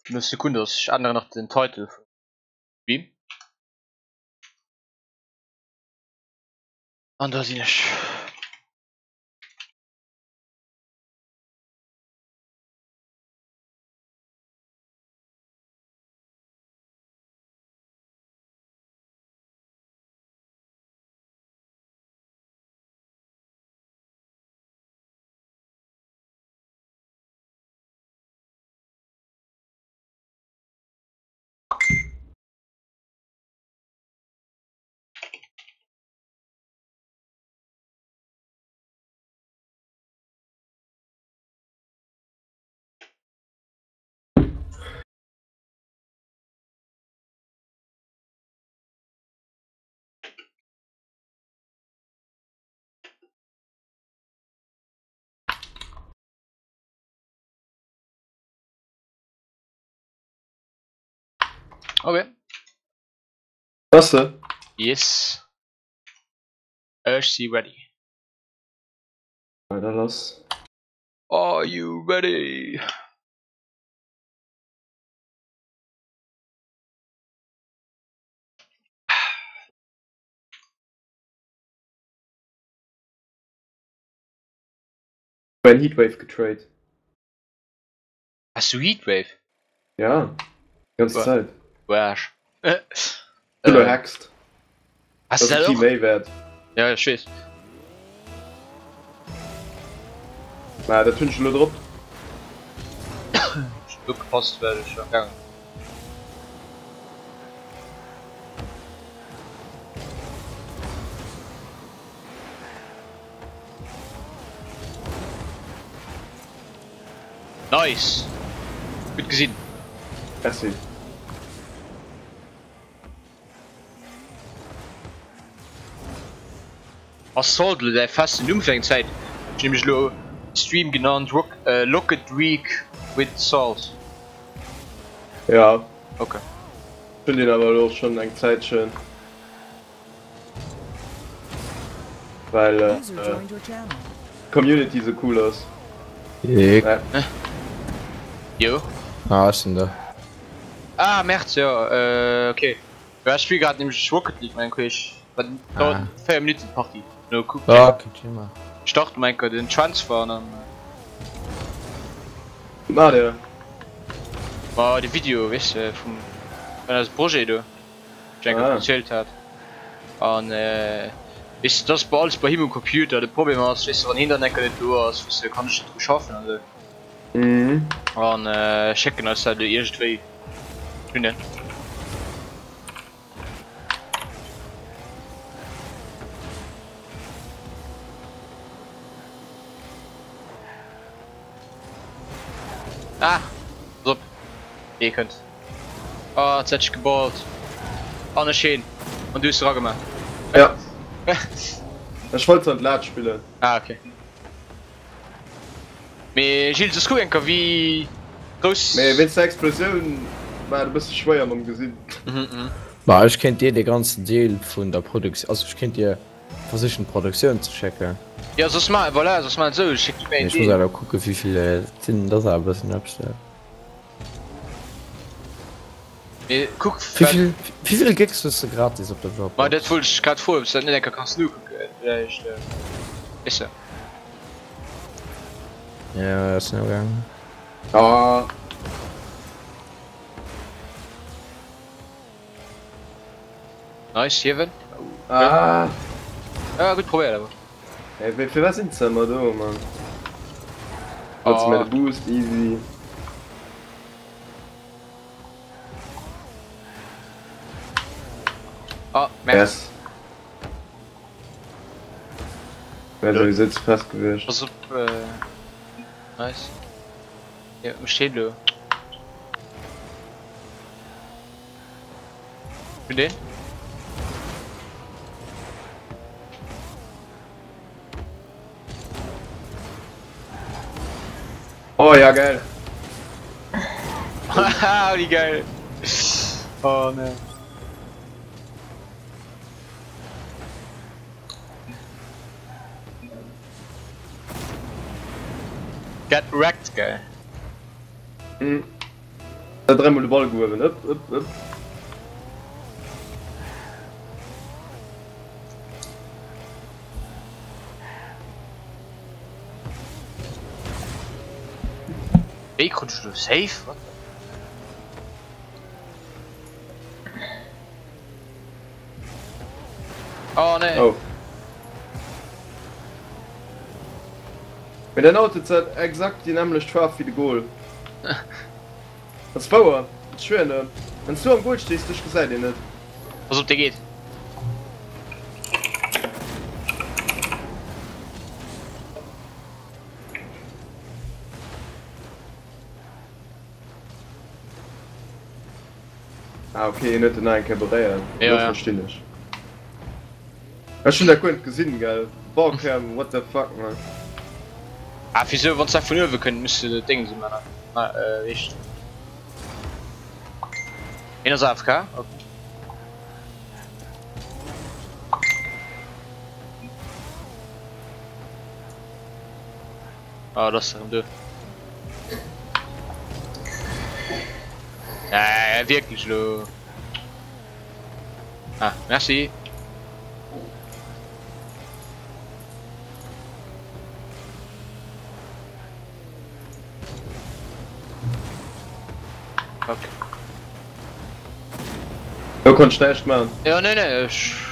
Eine Sekunde, dass ich andere noch den Titel. Wie? Und da sind ich. Okay. Was du? Yes. Ich see ready. Weiter los. Are you ready? Ein Heatwave getradet. Hast du Heatwave? Ja. Die ganze Boah. Zeit. Arsch. Du hackst. Hast Das du ist das Team auch? A wert. Ja, ich weiß. Na, der Tünschel drauf. Stück Post werde ich schon gegangen. Nice. Gut gesehen. Merci. Assault, der fast in Umfangzeit. Ich nämlich lo Stream genannt Locket Week with Salt. Ja. Okay. Ich finde den aber auch schon eine Zeit schön. Weil Community so cool ist. Ich. Jo. Ah, was ist denn da? Ah, März, ja, okay. Ja, ich spiele gerade nämlich Rocket League, mein Quiz. Dauert 4 Minuten Party. No, guck. Ja, könnt ihr mal. Ich dachte, mein Gott, den Transfer und dann Na, der. war die Video, weißt du, von das Projekt, du. Ich erzählt hat. Und, ist das bei alles bei ihm im Computer, das Problem ist, weißt du, wenn Internet nicht du hast, weißt du, kann ich nicht schaffen, also. Mhm. Und, checken, als halt die erste zwei. Hunde. Ah! So. Ihr könnt. Ah, jetzt hätte ich geballt. Ah, ne schön. Und du hast dran gemacht. Ja. Ich wollte so ein Lad spielen. Ah, okay. Me Gilles, das gucken kann, wie groß. Nee, wenn es eine Explosion war, ein bisschen schwer am Gesicht. Bah, ich kennt dir den ganzen Deal von der Produktion. Also, ich kennt dir versuchen, Produktion zu checken. Ja, so mal, voilà, so mal so, schick die Ich muss aber gucken, wie viele sind das aber ein bisschen abstellen. Guck, Wie viel Gigs hast du gratis auf der Job? mal das wollte ich gerade vor, bis dann nicht kannst du gucken. Ja, ich, ist ja. Ja, das ist ja gegangen. Ah. Nice, 7. Ah. Ja, gut probiert, aber. Ey, für was sind wir da, Mann? Also mit Boost, easy. Ah, März. Yes. Ja, so, ich sitze fast gewischt. Pass auf, nice. Ja, steht du. Für den? Oh ja, geil. Haha, wie geil. Oh ne. Get wrecked, geil. Mhm. dreimal den Ball gehoben. Upp. Wie konntest du safe? What? Oh ne. Oh. Mit der Autozeit exakt die nämlich Strafe wie die Goal. Das war schön, ne? Wenn du am Goal stehst, du gesagt dir nicht. Was ob der geht? Ah, okay, nicht in einen Cabaret. Ja, ja. Verstehe ich. Hast schon der Kund gesehen, geil? Baucam, what the fuck, man. Ah, wieso, wenn es von über können, müsste das Ding sein, Mann. Na, echt. In der AFK? Okay. Ah, das ist du. Ja, wirklich, du. Ah, merci. Okay. Du kannst schlecht machen. Ja, ne.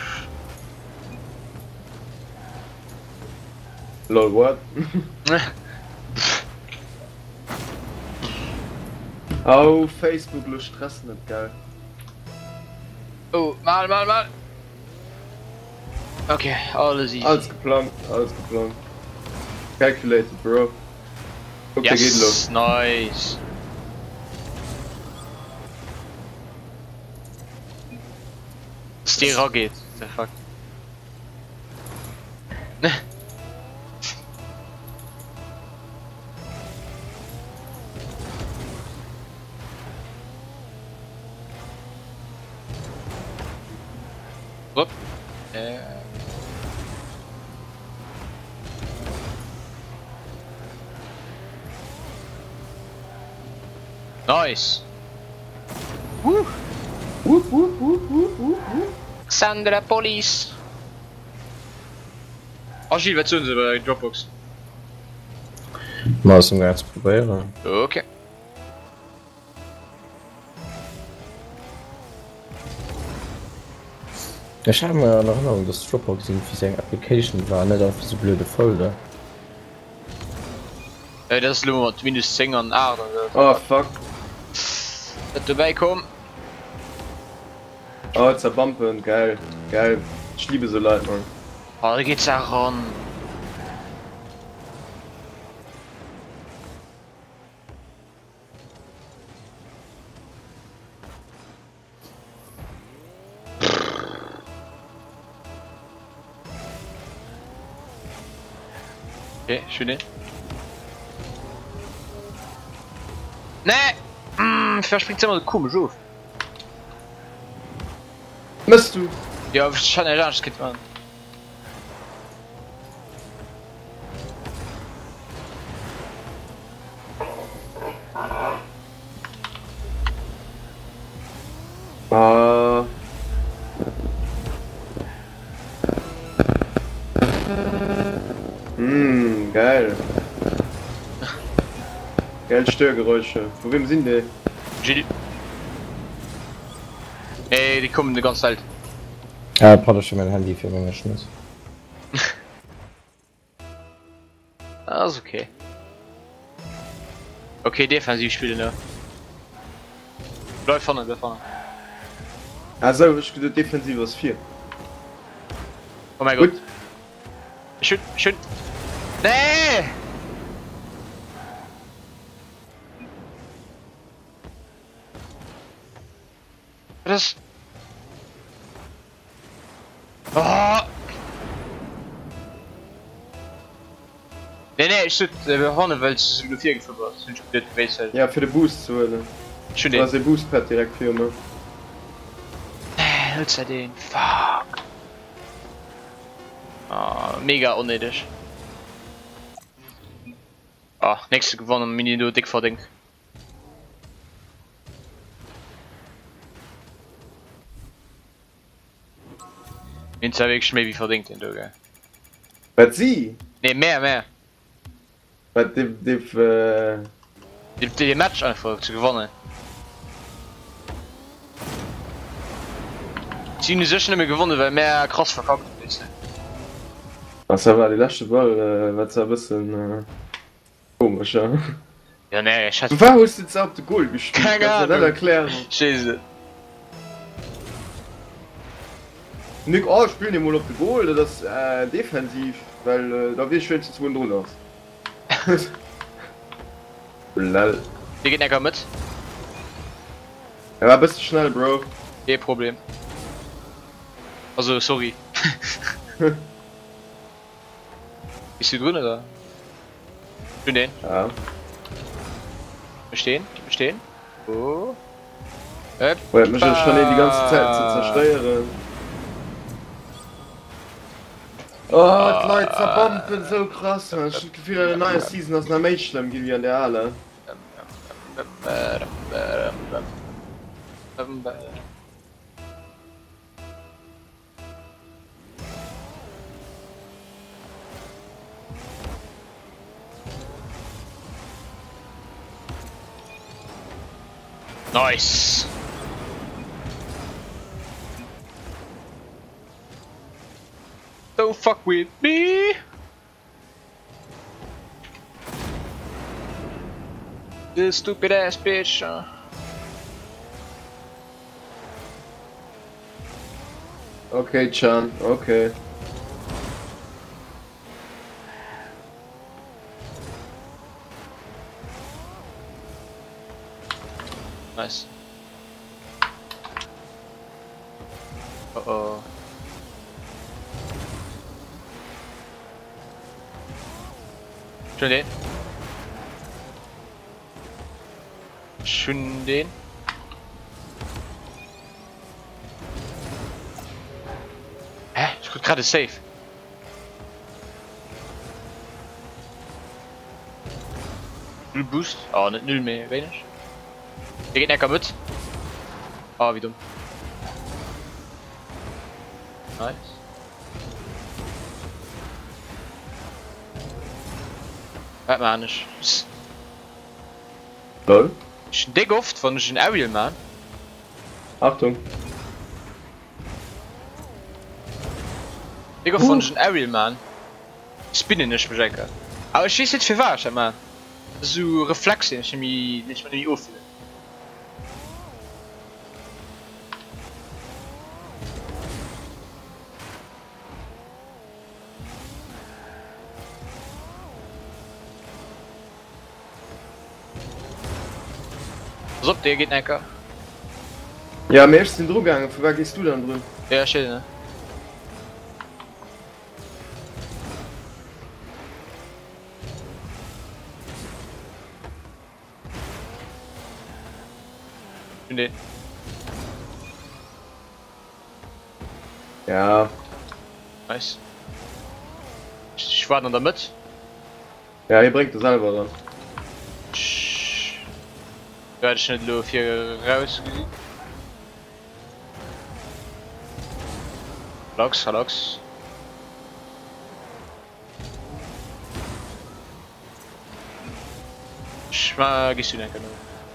Lol, what? Oh, Facebook, du Stress nicht, geil. Oh, mal. Okay, alles easy. Alles geplant. Calculated, bro. Guck, der geht los. Nice. Stira geht, der fuck. Upp. Nice. Wup. Sandra Police. Oh, Gilles, was tun sie bei der Dropbox? Mal zum ganz probieren. Okay. Ich habe mir noch Erinnerung, dass Dropbox irgendwie seine Application war, nicht auf diese blöde Folder. Das ist nur minus 10 an 8 oder so. Oh, fuck. Dass du beikommen. Oh, zerbumpen, geil. Ich liebe so Leute, man. Oh, da geht's auch ran. Okay, schön. Ne! Verspringt immer so komisch auf. Musst du? Ja, schon erlernt, geht man. Ah. Geil. Geil Störgeräusche. Von wem sind die? Gilles. Ey, die kommen die ganze Zeit. Ja, ich brauche schon mein Handy für meinen Schmiss. Ah, ist okay. Okay, defensiv spielen, ne? Bleib vorne. Also, ich bin defensiv aus 4. Oh mein Gott. Schön. Nee! Das. Oh! Nee, ich should vorne, weil es nur 4 geführt sind schon blöd gewesen. Ja, für den Boost zu holen. Schön Du hast den Boostpad direkt für mir. Nutzt er den? Fuck. Ah, mega unnötig. Ah, nächste gewonnen, Mini nur dick verdient. In 2 Wegen mehr wie verdient den du, gell? Was sie? Ne, mehr. Was Die Match einfach zu gewonnen. Sie haben sicher nicht mehr gewonnen, weil mehr krass verkackt ist. Was war die letzte Ball? Was war ein bisschen komisch, ja? Ja, ne, ich hatte. Warum hast du jetzt auf den Goal gespielt? Keine Kannst du das Ahnung. erklären? Scheiße. Nicht alle spielen immer auf den Goal, das ist defensiv, weil da wird schön zu 2-0 aus. Lol. Die geht nicht mit. Er war ein bisschen schnell, Bro. Kein Problem. Also, sorry. Bist du drin oder? Schön den. Ja. Bestehen. Oh. Wollt mich jetzt schon die ganze Zeit zu zerstören. Oh, die Leute zerbomben so krass. Ich hab das Gefühl, eine neue Season aus einer Mage-Schlemm gibt wie an der alle. Nice. Don't fuck with me. This stupid ass bitch. Okay, Chan, okay. Nice. Oh. Schön den. Hä? Ich guck gerade safe. Null Boost. Oh, nicht null mehr, wenig. Der geht nicht kaputt. Ah, wie dumm. Nice. Warte mal nicht. Lol. Ich bin dick oft von den Ariel, man. Achtung. Dick oft von den Ariel, man. Ich bin nicht bescheuert. Aber ich weiß nicht für was, man. So Reflexe, ich mich nicht mehr auffühlen. Was ob der geht necker? Ja, mir ist den Druck gegangen. Für was gehst du dann drin? Ja, schön, ne? Den. Ja. Nice. Ich war dann damit. Ja, ihr bringt das selber dann. Ja, ich nicht nur hier raus. Halox. Ich mag es nicht genau.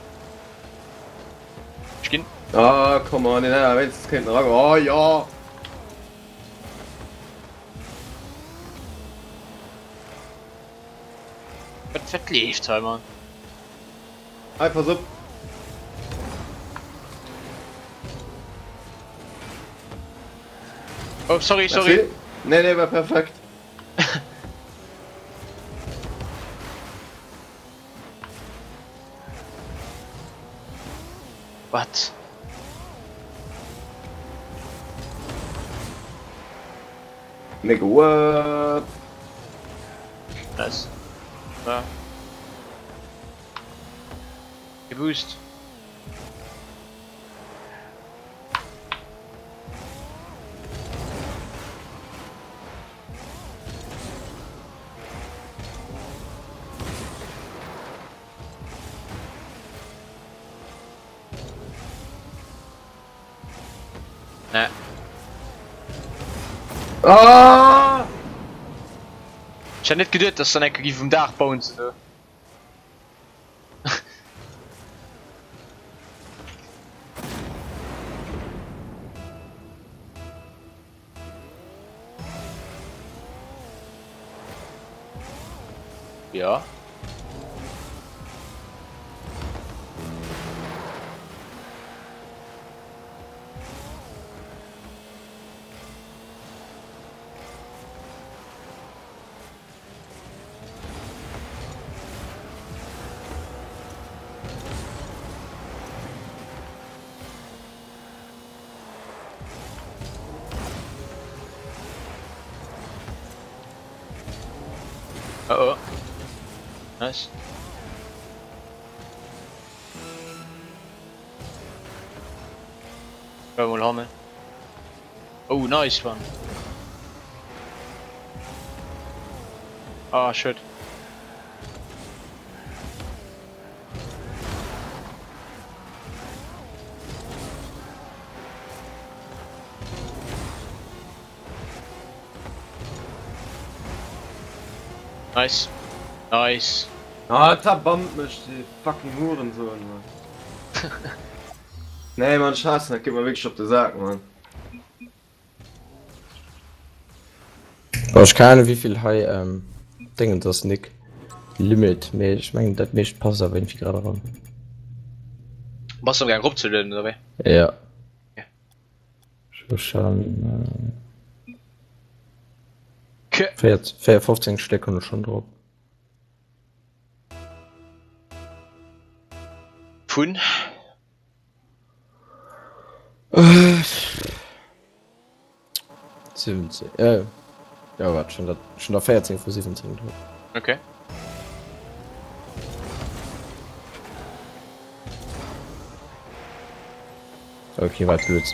Ich geh. Ah, komm on, wenn es kein Rang. Oh ja. Was verklebt, halt, Mann. Einfach so. Oh, sorry. Erzähl. Nee, war perfekt. What? Nigga, what? Nice. Ja. Geboost. Ne. Ah! Ich hab nicht gedacht, dass dann ein vom Dach bauen sie. Ja. Oh. Nice. Mal haben. Oh, nice one. Ah, shit. Nice. Nice. Ah, da bombt mich die fucking Hurensohn, Mann. Nee, man, Scheiße, da gib mal wirklich auf die Sack, Mann. Aber ich keine wie viel High Dingen das Nick Limit mehr ich meine das nicht passt aber wenn ich gerade ran. Was du gern grob zu lösen, oder? Ja. Ja. So schon Okay. 15 Stecken schon drauf. Pfund. Äh, 17. Ja, warte, schon da 14 vor 17 drauf. Okay. Okay, warte, blöd.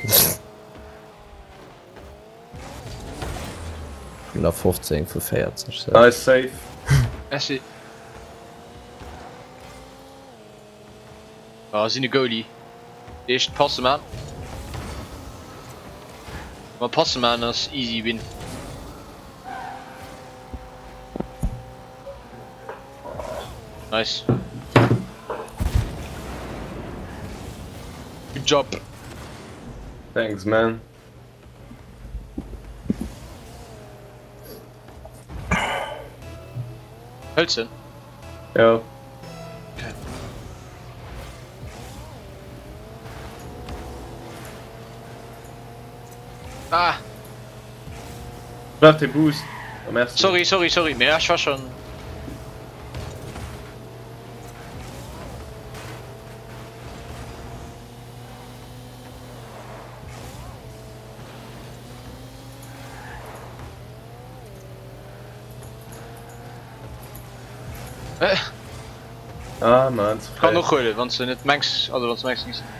Schon da 15 für 14. So. Nice, safe. Merci. Ah, sind die Goalie. Echt passen, man. Maar passen, man, dat is easy win. Nice. Good job. Thanks, man. Hölzen. Ja. Ah, Bleib den Boost. Am ersten. sorry. Ja, ich war schon. Ah, man. Kan nog gooien, want ze net max, want ze max niet.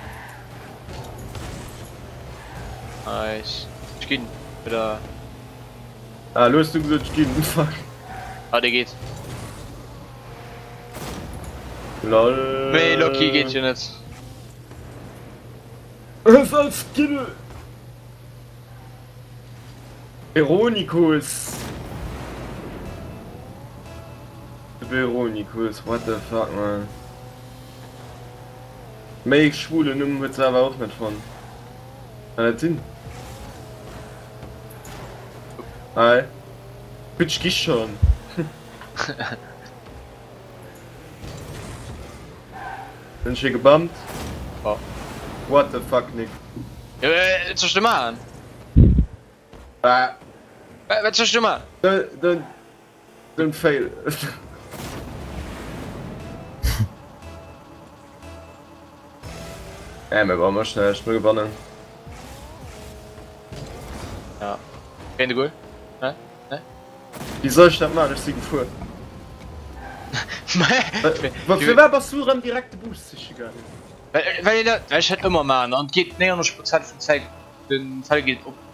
Nice. Skin. Wieder. Ah, los, du gesagt, gehen. Fuck. Ah, der geht. Lol. Nee, Loki geht hier nicht. Was ist als Skill? Veronicus. Veronicus, what the fuck, man. Make schwule Nummer mit aber auch nicht von. Das sind. Hi. Bitch, geh schon. Bin ich hier gebammt? Oh. What the fuck, Nick? Ja, was sollst du machen? Ah, Was sollst du machen? don't fail. Ja, wir brauchen mal schnell gewonnen. Ja. Keine Goal? Ne? Wie soll ich das machen? Ich siege vor. Wofür war Basura am direkten Boost? Ist egal. Weil ich halt immer machen und geht 90% von Zeit, den Fall geht um.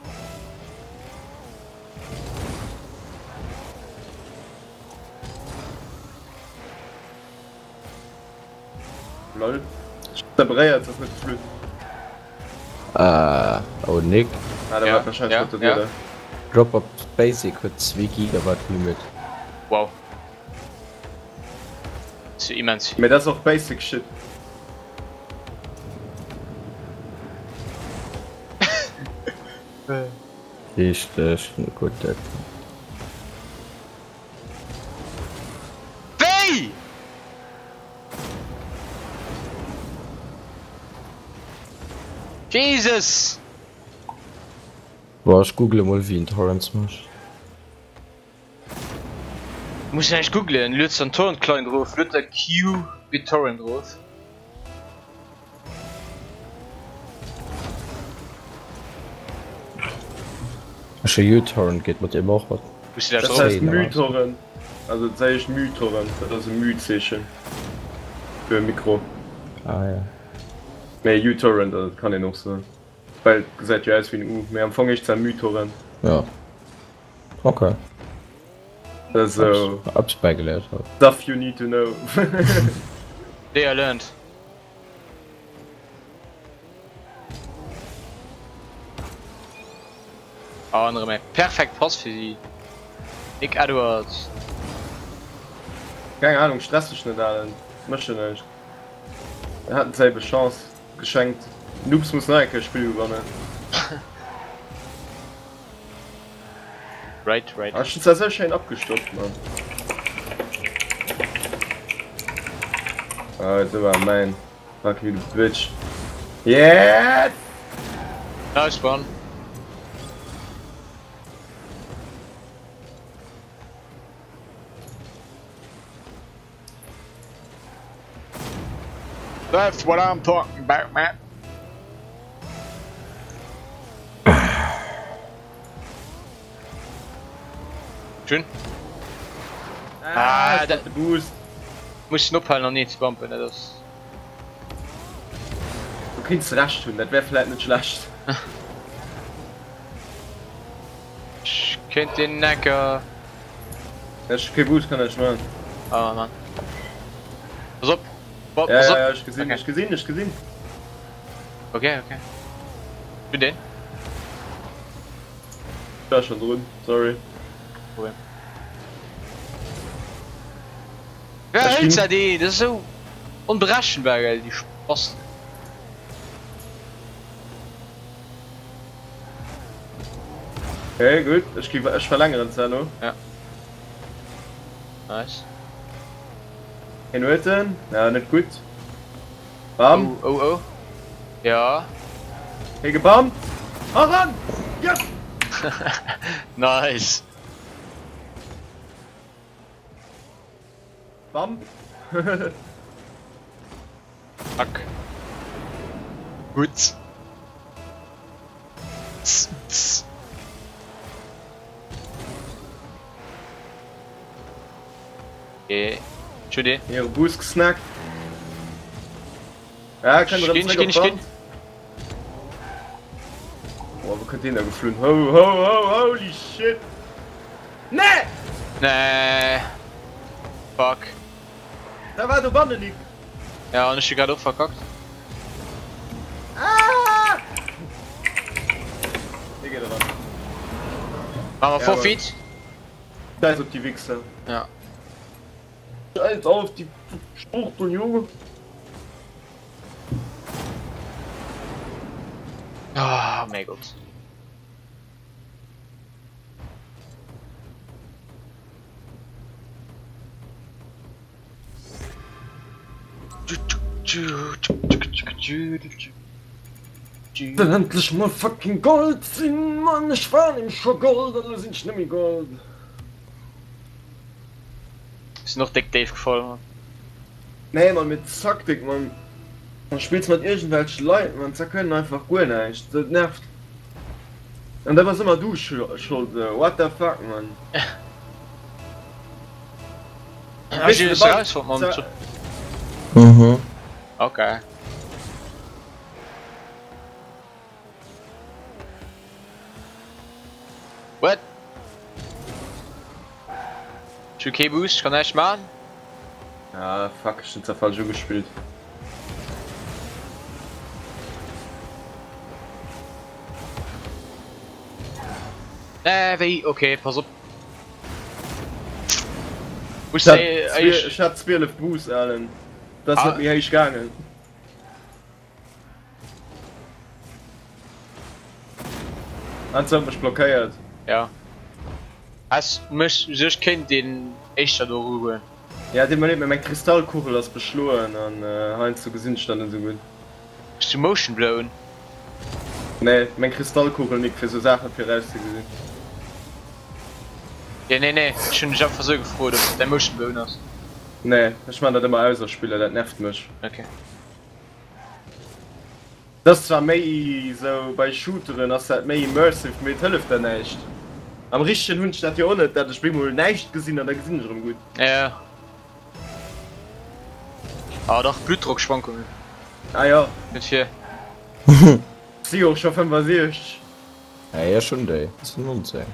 Lol. Der Breyer ist das nicht flöten. Oh, Nick. Ah, der Ja, war wahrscheinlich ja, gratuliert. ja. Drop op Basic huet 2 Gigawatt Limit. Wow. Das ist immens. Mir das auch basic shit. Ich gut. Hey! Jesus! War ich google mal wie ein Torrents mach. Muss ich eigentlich googlen, Lutz an Torrent klein drauf, Luther Q wie Torrent drauf. U-Torrent geht mit dem auch wat. Muss ich da Das drauf? heißt Sehen, Mythoren. Also das heißt Mythoren. Das ist ein Myzeichen. Für ein Mikro. Ah ja. Ne, U-Torrent, das kann ich noch so. Weil gesagt ja ist wie ein U. Mehr empfang ich zu Mythoren. Ja. Okay. Das ist so. Abs beigelehrt hat. Stuff you need to know. Der lernt. Andere mehr. Perfekt Pass für sie. Nick Edwards. Keine Ahnung, stress dich nicht da. Möchte nicht. Er hat selbe Chance geschenkt. Noobs muss nein kein Spiel gewonnen. Right. Ah, schon sehr schön abgestoppt, Mann. Ah, das war mein. Fuck you, du Bitch. Yes! Nice one. That's what I'm talking about, man. Schön. Ah, der Boost. Muss ich noch nicht bumpen, ne, das. Du kannst rasch tun, das wäre vielleicht nicht schlecht. Ich könnte den Necker. Das ist kein Boost, kann ich machen. Oh Mann. Pass auf. Pass Ja, auf. ja, ich gesehen, Okay. ich gesehen. Okay. Für den? Da schon drin, sorry. Problem. Ja, Das Hältst stimmt. die, das ist so unberraschend, weil die Spaß. Okay, gut, ich verlängere den Zello. Nice. Hinweten, ja, nicht gut. Bam, Oh. Ja. hey, gebammt. Mach ran! Yes! Nice. Bam. Fuck. Gut. Okay. Entschuldigung. Hier, Boost gesnackt. Ja, kann Stehen, man stehen. Oh, wo könnt ihr denn da geflohen? Holy shit! Nee! Nee. Fuck. Da war der Bande liegt. Ja, und ich bin gerade auch verkackt. Ah! Hier geht er ran. Machen wir Ja, Vorfeed? Scheiß auf die Wichser. Ja. Scheiß auf die Spruchteln, Junge. Oh mein Gott. Will endlich mal fucking Gold sind, Mann. Ich war nämlich schon Gold, oder sind ich nämlich Gold? Ist noch Dick Dave gefallen, Mann. Nee, man, mit Taktik, man. Man spielt mit irgendwelchen Leuten, man, sie können einfach gut nicht. Das nervt. Und da warst immer du schuld, what the fuck, man. Hast du das raus, Mann? Mhm. Okay. What? Okay, Boost, kann ich machen? Ja, fuck, ich hab falsch gespielt. Wie? Okay, pass auf. Ich hab 12 Boost, Allen. Das hat mir echt gegangen. Anzahl mich blockiert. Ja. Hast mich sich kennt den echter darüber. Ja, den man mit meinem Kristallkugel das beschloren und Heinz zu Gesinn standen so gut. Ist die Motion blown? Nee, mein Kristallkugel nicht für so Sachen für rauszusehen. Ja, nee, schon ich hab versucht gefroren, dass der Motion blown ist. Nee, ich meine das immer ausspielen, das nervt mich. Okay. Das war mehr so bei Shooteren, das ist mehr immersive, mit hilft dann nicht. Am richtigen Wunsch hat ja auch nicht, dass das Spiel mal nicht gesehen hat, da gesehen schon gut. Ja. Aber doch Blutdruckschwankungen. Ah ja. Mit 4. Sie auch schon 65. Ja, schon, ey. Das ist ein Unzählen.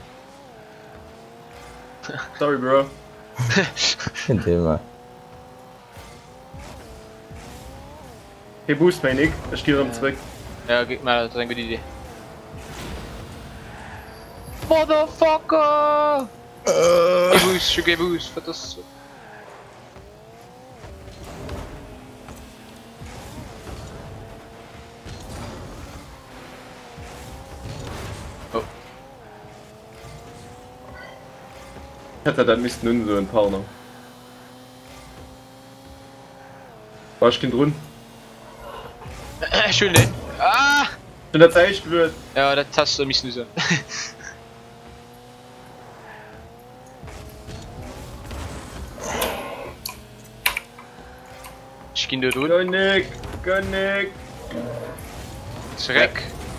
Sorry, Bro. Kein Thema. Hey, Boost, mein Nick. Ich gehe zurück. Ja, gib mal, das ist eine gute Idee. Motherfucker! Geh Boost, was das? Oh. Hätte dann müssten nun so ein Partner. War ich Kind rund? Schön, ne? Ah! In der Zeit gewürzt. Ja, das hast du mich nicht so. Ich geh da drüber. Gönnig. Zurück.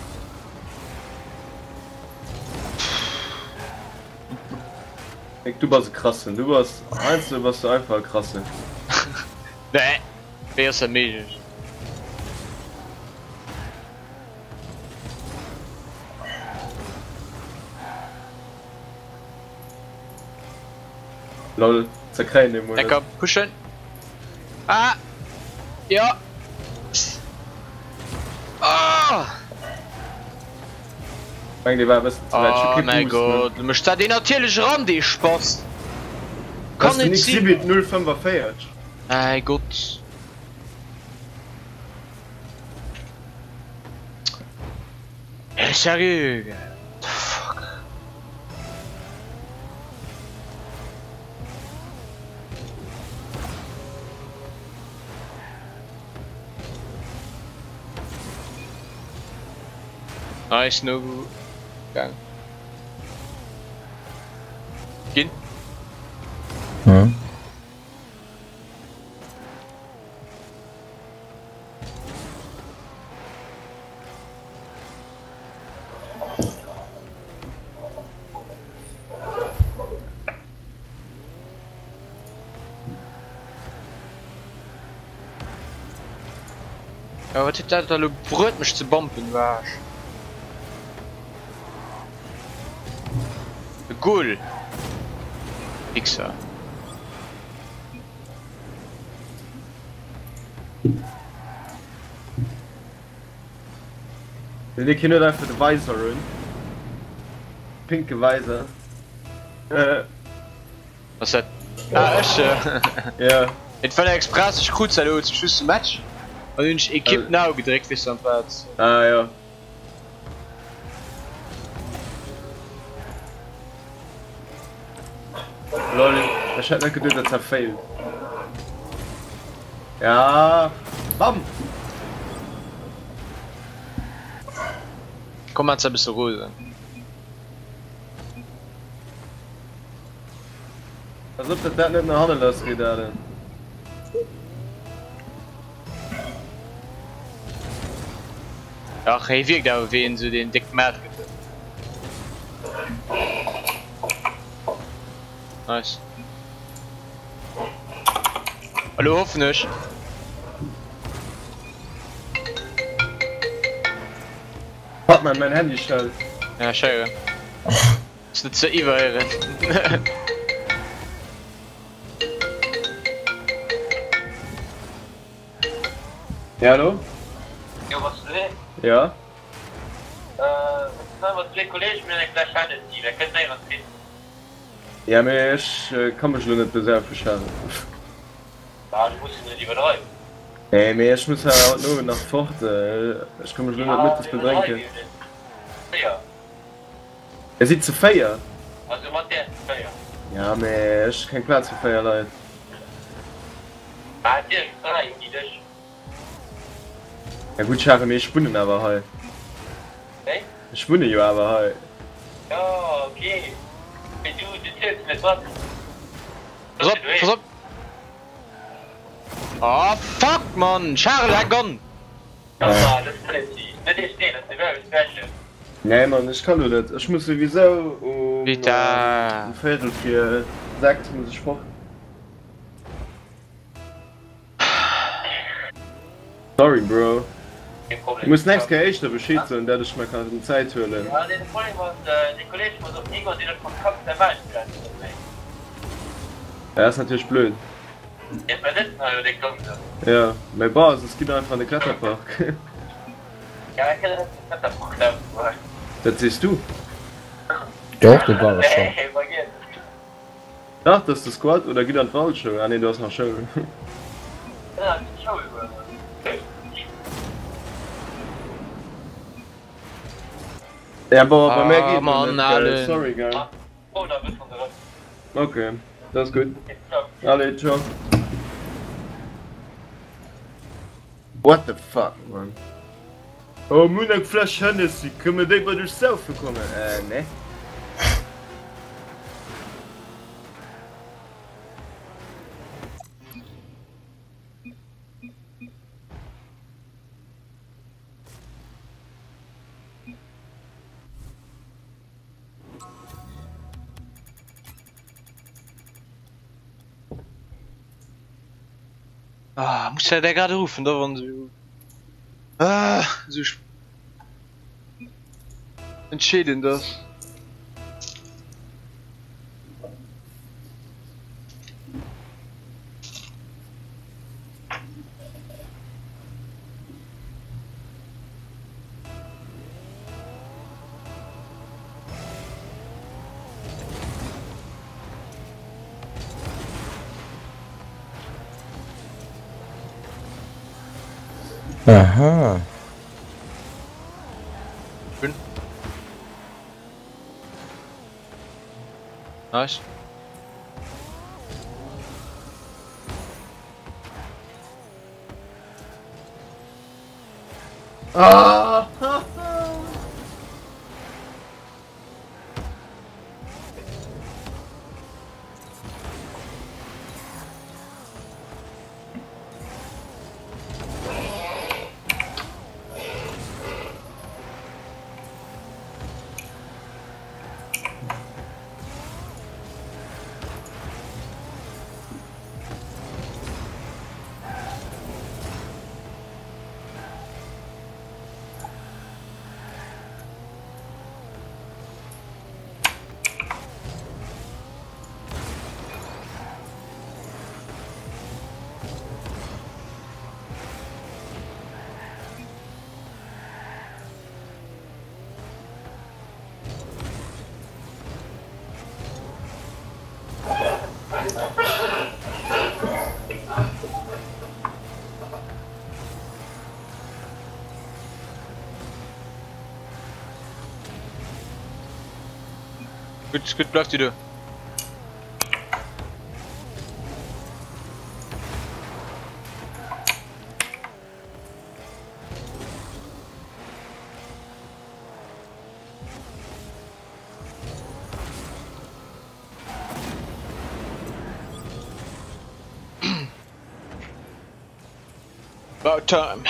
Du warst krass, du warst einzeln, was du einfach krass. Nee, wer ist der Mädchen? Lol, zerkreien im Moment. Lecker, pushen. Ah! Ja! Ah! Eigentlich war ein bisschen zu weit. Oh mein Gott, du musst da den natürlich ran, die Spaß! Kann nicht 7.05er feiert. Mein Gott. Ja, seriös. Fuck. Nice, no gang. Gehen. Hm? Ja, wat dat al brut mich zu bomben war. Cool. Xer. Die Kinder dafür die Weiserin. Pinke Weiser. Was hat? Ah, ich, Ja. Et fan der Express ich gut zum Schluss Match. Und ich Equipe now gedrückt wie am Platz. Ah ja. Lol, das hat nicht gedacht, dass er fehlt. Ja. Bam! Komm mal ein bisschen ruhig. Als ob das nicht in der Hand losgeht, Alter. Ja, hey, wie da wen so den dicken Mat gibt. Nice. Hallo, hoffentlich. Hat man mein Handy stellt. Ja, schau. Ist nicht so überirren. Ja, hallo? Ja, was will? Ja? Ja, mir ich kann mich nur nicht besser verschaffen. Ey, mir ich muss ja nur nach fort. Ich kann mich nur nicht mit das bedenken. Er sieht zu feier. Ja, mir ich kein Platz für Feier, Leute. Ja gut, schaffe mir Spunnen aber halt. Ich spinne ja aber halt. Ja, okay. Wenn du zählst mit was? Pass auf! Oh fuck man! Charles hat gone! Ja, das ist präzis. Das ist stehen, das ist very special. Nee man, ich kann nur nicht. Ich muss sowieso Bitte. ein Viertel für 6 muss ich vor. Sorry Bro. Du musst nächstes Jahr echt Bescheid sein, dass ich mal keine Zeit hören. Ja, der Problem was, der Kollege muss auf Nico, den vom Kopf der Welt spielen. Ja, ist natürlich blöd. Jetzt mal sitzen, also der kommt. Ja, mein Boss, es gibt einfach einen Kletterpark. Ja, ich kann das Buch da. Das siehst du. Doch, das war es schon. Hey, vergiss. Ach, das ist der Squad oder geht an Waldschule? Ah ne, du hast noch Show. Ja, die Show über. Ja, aber bei mir geht Mann, nicht, Alter. sorry, geil. Oh, da bist du dran. Okay, das ist gut. Ciao. Alle, ciao. What the fuck, man? Oh, Munak Flash Hennessy, können wir dich bei dir selbst bekommen? Ne? Ah, muss ja der gerade rufen, da waren sie. Ah, so entschäden das. Aha. Schön. Nice. Ah! Gut, läuft wieder. About time.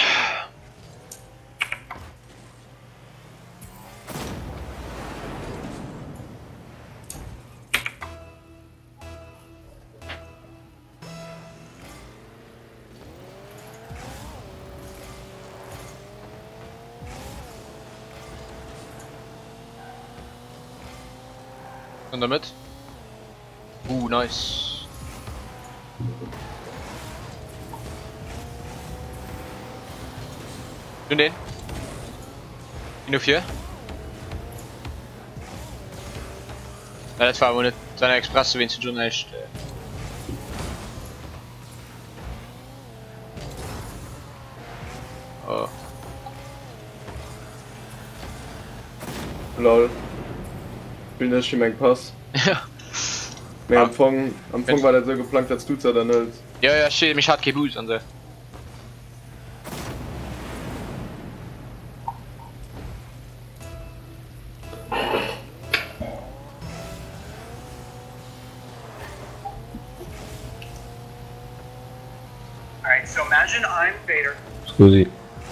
Und damit? Nice. Und den? Nur 4? Ja, das war wohl nicht seine Express, wenn sie schon nicht. Oh. Lol. Bin das schon mein Pass. Ja. Ja, am Anfang war der so geplant, dass du da nicht. Ja, ja, shit, mich hat kein Boost an der. Alright, so imagine I'm Vader. Scusi.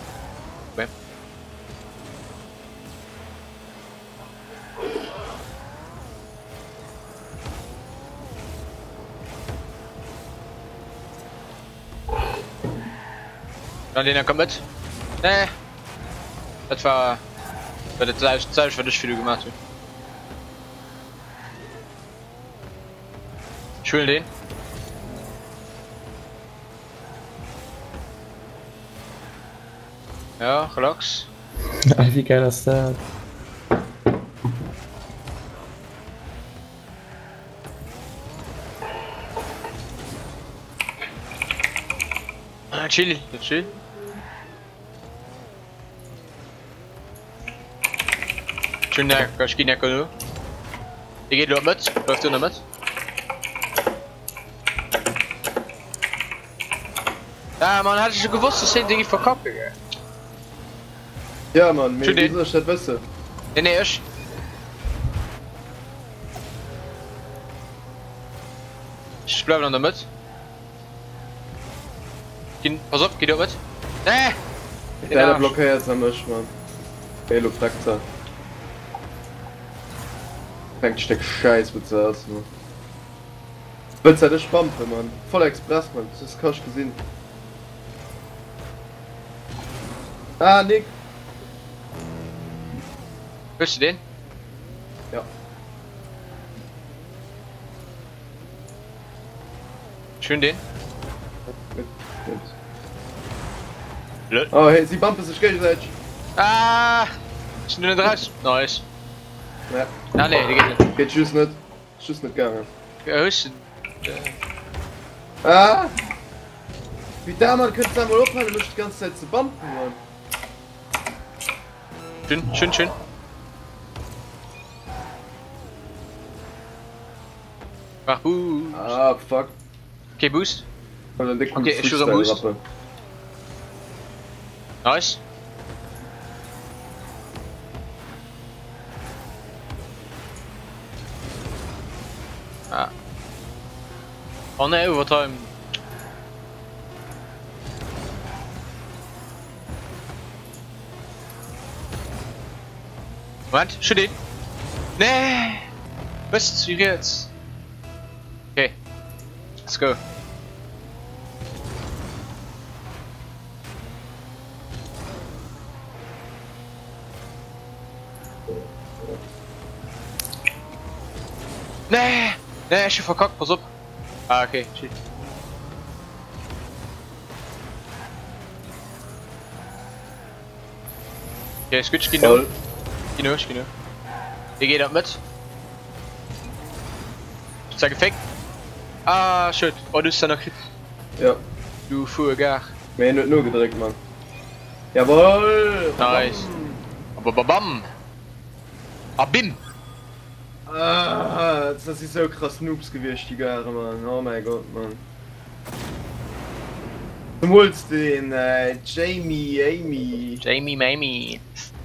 Dann den kommt mit. Nee. Das war. Das selbst für dich, wie du gemacht hast. Schön den. Ja, relax. Wie geil ist das? Chill, chill. Schön, ich gehe nicht genug. Die geht dort mit. Läuft du noch mit? Ja, man hatte schon gewusst, dass Dinge verkacken. Ja, Mann, mir Schön den. dieser Stadt besser. Nee, ich. Ich bleib noch damit. Pass auf, geh dort mit. Nee! Der blockiert am Misch, Mann. Halo Fraktor. Fängt Steck Scheiß mit so aus, Mann. Willst du das Spampe, Mann? Voll Express, Mann. Das hast du gesehen. Ah, Nick. Hörst du den? Ja. Schön den. Mit. Lol. Oh, hey, sie bumpen sich gegenseitig. Ah! Ist nur nicht raus. Nice. Ja. Ah, nee, die geht nicht. Geht tschüss nicht. Tschüss nicht gegangen. Ja, hörst du? Ah! Wie da, man könnte da mal aufhören, mich die ganze Zeit zu bumpen, Mann. Schön, schön, schön. Mach Boost. Ah, fuck. Okay, Boost. Okay, ich schuss am Boost. Nice. Ah. Oh ne, Overtime. Moment, shoot ihn. Nee. Was? Wie geht's? Okay. Let's go. Nee! Nee, ich hab verkackt, pass auf. Ah, okay, shit. Okay, switch, geh nur. Geh nur. Der geht ab mit. Ich sag gefaked. Ah, shit. Oh, du bist da noch Crit. Ja. Du Fuhrgar. Mir nicht nur gedrückt, Mann. Jawohl! Nice. Aber babam! Abim! Ah, das ist so krass Noobs gewesen, die Jahre, Mann. Oh mein Gott, Mann. Du holst den Jamie. Jamie Mamie.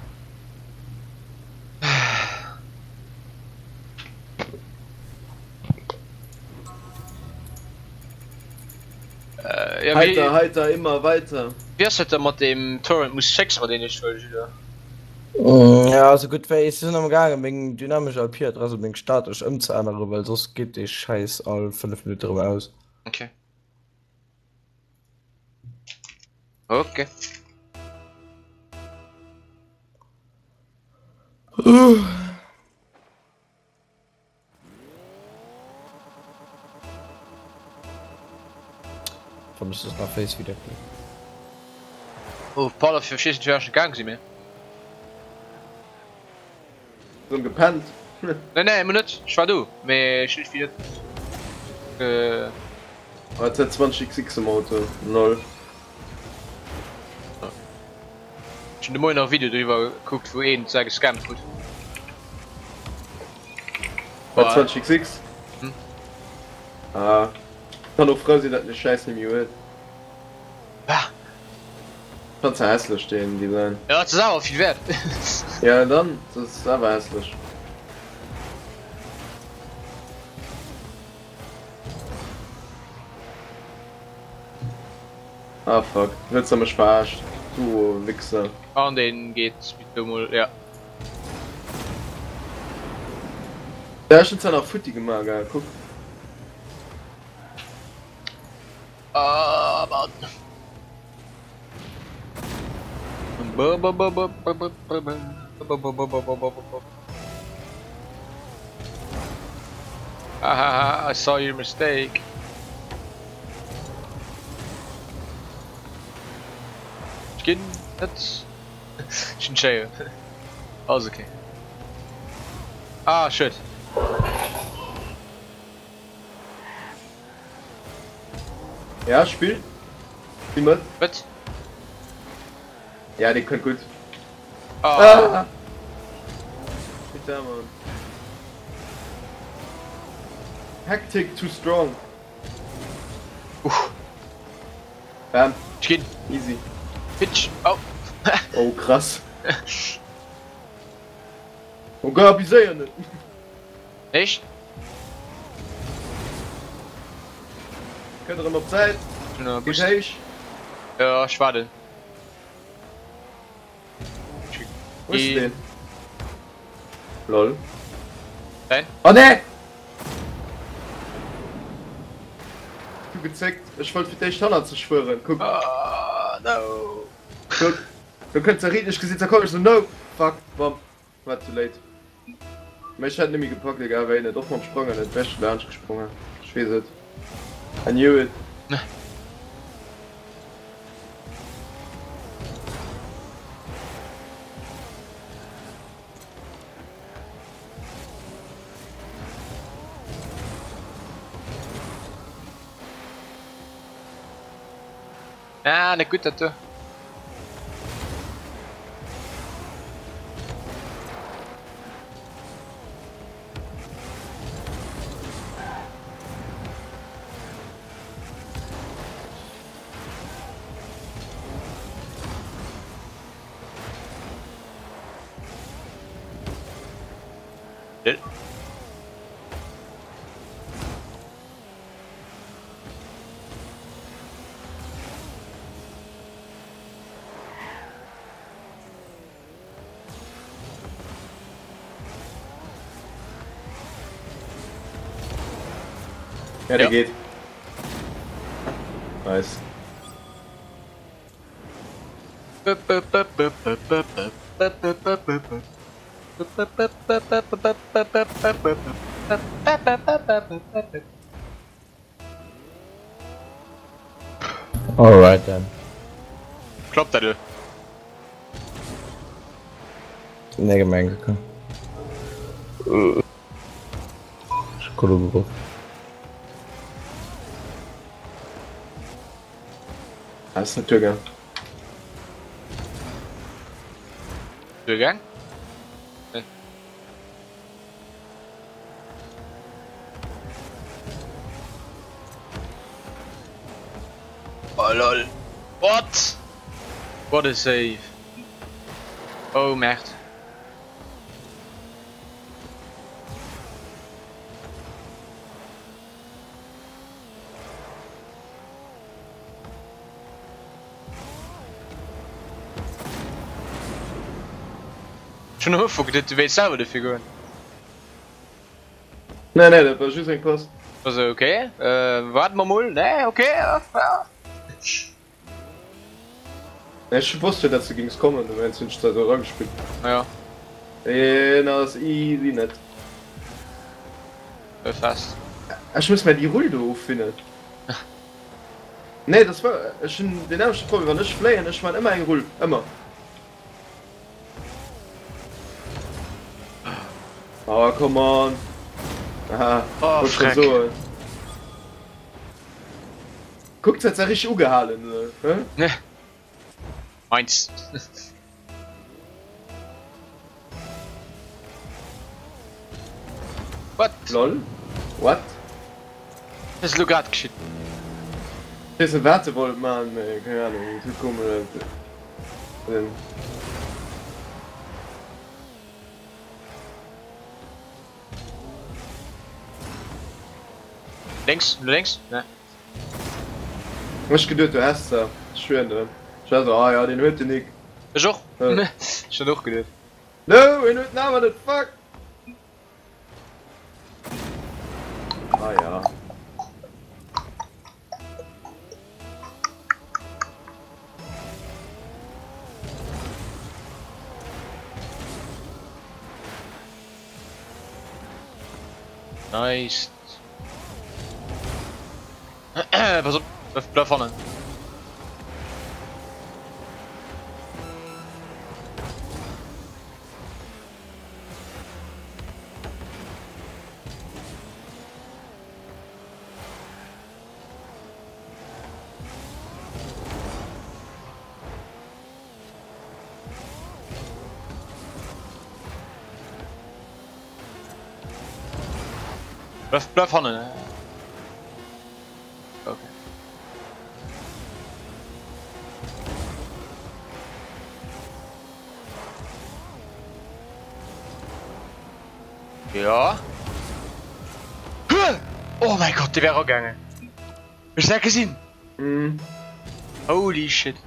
Ja, Heiter, immer weiter. wie hast du mit dem Torrent muss 6 oder den ich will, oder? Ja, also gut, weil ich sind am Gange wegen dynamischer Alpiert, also wegen statisch umzuändern, weil sonst geht die Scheiß all 5 Minuten drüber aus. Okay. Okay. Warum ist das nach Face wieder? Oh, Paul, auf verschiedene Gang sie mir. So gepennt. Ne, net war du méi schild wie Hat 20x im Auto 0 de moi nach Video drüber guckt wo en se gescannt gut 20x Hm. kann doch frei dat ne scheiß im Ju ah, kann ze hässle stehen die sein ja ze sauer viel wert ja dann das ist aber hässlich fuck willst du mich verarscht du Wichser an den geht mit dummel ja der ist schon nach Futti gemacht geil. Guck aber I saw your mistake. Skin, that's Shinsheo. Alles okay. Ah, shit. ja spiel wie mit What? ja die könnt gut Ah, Bitte, Mann. Hectic too strong bam Skin, easy Pitch. Oh. oh krass oh Gott wie sehr nicht Echt? könnt ihr noch Zeit Na, Geht boost. ich Ja, schwade. wo ist denn lol Nein? oh ne du gezeigt ich wollte für dich Standard zu schwören guck Ah, no. guck du könntest ja reden ich gesehen da komm ich so no fuck bam war too late mich hat nämlich gepackt egal weil doch mal gesprungen nicht beste Lernst gesprungen ich weiß es I knew it Ah, ne gut, dat du. ja der Ja. geht nice Alright then. Klappt dat du? Ne Gemenge kann. Kolobro. das ist natürlich ja. Durchgang? Oh lol. What? What a save. Oh merde. Schon hoeveel dit weet zouden de figuren. nee das war just ein Pass Was okay? Warten wir mal. Ne, okay. Ja. ich wusste dass du ging's kommen du meinst nicht so rangespielt Ja, das ist easy nicht fast. ich muss mal die Ruhe auffinden nee das war schon den ersten Problem war nicht flyen ich war immer ein Ruhe immer Oh, come on. Aha. Oh, Guck schon Freck. so. Guckt, hat's ja richtig ugehalten, ne? Ne. Meins. What? Lol? What? Das ist Lugat geschieht. Das ist ein Wertevolt, Mann, ey. Keine Ahnung. Wie kommen denn? Links? Du links? Ne. Was gedacht, du hast da? Schön, ne? Ich dachte, ah ja, den hört ihr nicht. Ist auch? Ja. Schon auch gedacht. No, in hört Name nicht, fuck! Ah ja. Nice. Pass auf, bleib vorne. Bleib vorne, ne? Okay. Ja. Oh mein Gott, die wäre auch gegangen. Hast du das gesehen? Mhm. Holy shit.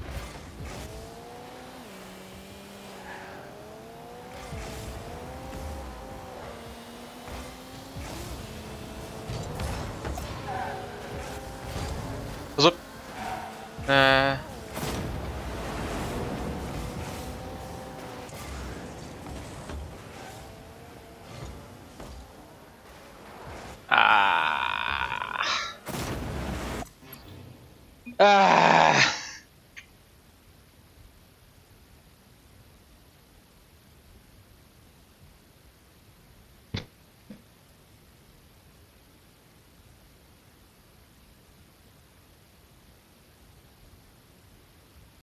Pass auf. Ah.